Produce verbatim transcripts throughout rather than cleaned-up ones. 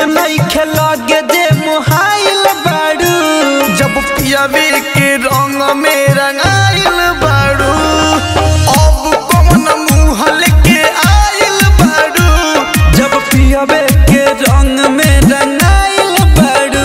नहीं खेलोगे जे मोहाइल बाड़ू जब पियावे के रंग में रंगाइल बाड़ू अब कौन मुँह लेके आइल बाड़ू जब पियावे के रंग में रंगाइल बाड़ू।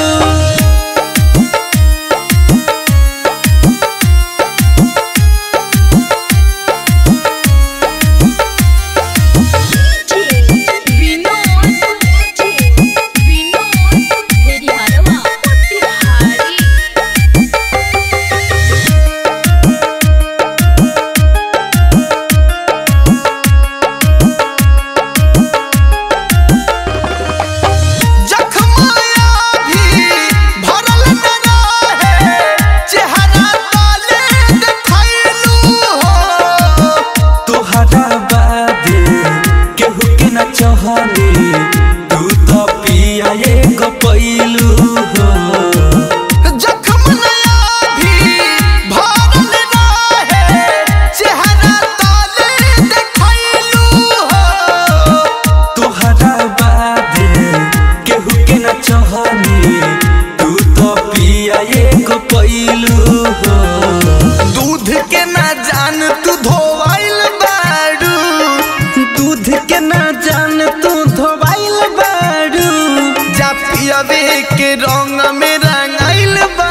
तू तो पिया एक पैलू हो जख्म नया भी भरल रहे चेहरा ताले देखैलू हो तोहरा बादे केहू के न चाहनी तू तो पिया एक पैलू हो दूध के न जान तू धोवाइल बाड़ू दूध के न जान तू धोवाइल बाड़ू जा पियावे के रंग में रंगाइल बा।